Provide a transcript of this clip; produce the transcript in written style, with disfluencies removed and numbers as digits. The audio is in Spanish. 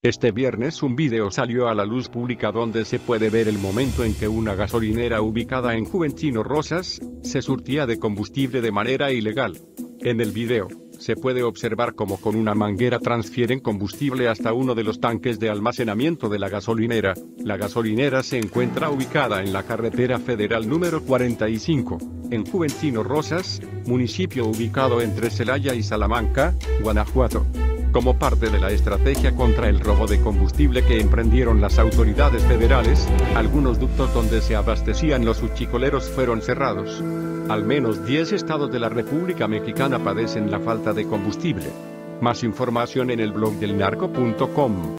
Este viernes un video salió a la luz pública donde se puede ver el momento en que una gasolinera ubicada en Juventino Rosas, se surtía de combustible de manera ilegal. En el video, se puede observar cómo con una manguera transfieren combustible hasta uno de los tanques de almacenamiento de la gasolinera. La gasolinera se encuentra ubicada en la carretera federal número 45, en Juventino Rosas, municipio ubicado entre Celaya y Salamanca, Guanajuato. Como parte de la estrategia contra el robo de combustible que emprendieron las autoridades federales, algunos ductos donde se abastecían los huachicoleros fueron cerrados. Al menos 10 estados de la República Mexicana padecen la falta de combustible. Más información en el blog del narco.com.